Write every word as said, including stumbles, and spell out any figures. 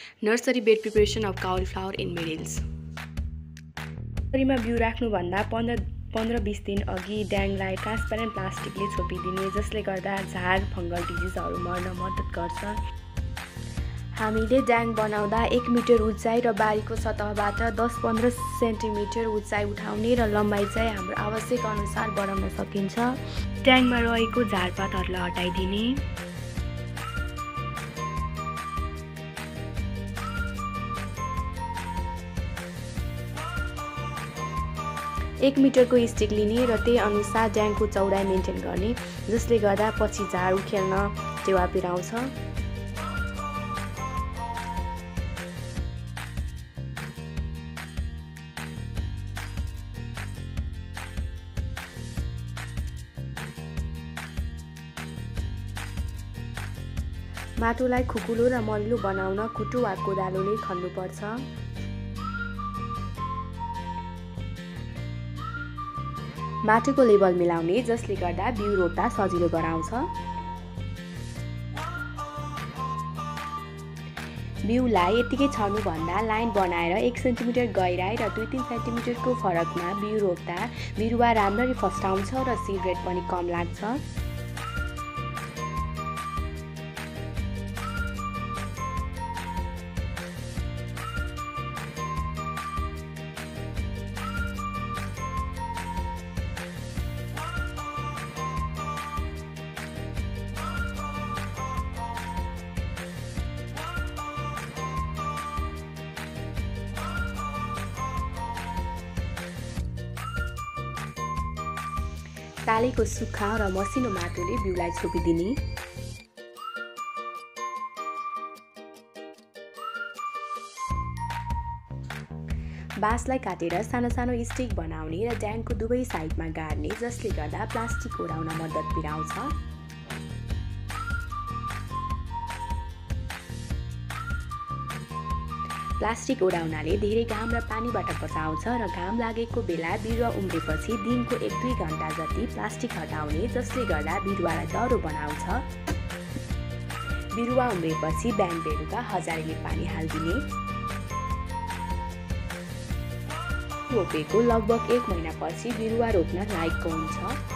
Nursery bed preparation of cauliflower in middles. नर्सरीमा बिउ राख्नुभन्दा पन्ध्र बीस दिन अघि ड्याङलाई ट्रान्सप्यारेन्ट प्लास्टिकले छोपिदिने, जसले गर्दा झार फङ्गल डिजिजहरू मर्न मद्दत गर्छ। हामीले ड्याङ बनाउँदा एक मिटर उचाइ र बारीको सतहबाट दस पन्ध्र सेन्टिमिटर उचाइ उठाउने र लम्बाइ चाहिँ हाम्रो आवश्यक अनुसार बढाउन सकिन्छ। ड्याङमा रहेको झारपातहरूलाई हटाइदिने। एक मिटरको स्टिक लिने र त्यही अनुसार ड्याङको चौडाइ मेन्टेन गर्ने, जसले गर्दा पछि झार उखेल्न टेवा पिराउँछ। माटोलाई खुकुलो र मलिलो बनाउन कुटो वा कोदालोले खन्नुपर्छ। माटोको लेभल मिलाउने, जसले गर्दा बिउ रोप्दा सजिलो गराउँछ। बिउलाई यतिकै छर्नुभन्दा लाइन बनाएर एक सेन्टिमिटर गहिराई र दुई तीन सेन्टिमिटरको फरकमा बिउ रोप्दा बिरुवा राम्ररी फस्टाउँछ र सिड रेट पनि कम लाग्छ। तालेको सुक्खा र मसिनो माटोले बिउलाई छोपिदिने। बाँसलाई काटेर सानो सानो स्टिक बनाउने र ड्याङको दुवै साइडमा गाड्ने, जसले गर्दा प्लास्टिक ओडाउन मद्दत पुर्याउँछ। प्लास्टिक ओडाउनाले धेरै घाम र पानीबाट बचाउँछ र घाम लागेको बेला बिरुवा उम्रेपछि दिनको एक दुई घण्टा जति प्लास्टिक हटाउने, जसले गर्दा बिरुवालाई डह्रो बनाउँछ। बिरुवा उम्रेपछि बिहान बेलुका हजारीले पानी हालिदिने। रोपेको लगभग एक महिनापछि बिरुवा रोप्न लायकको हुन्छ।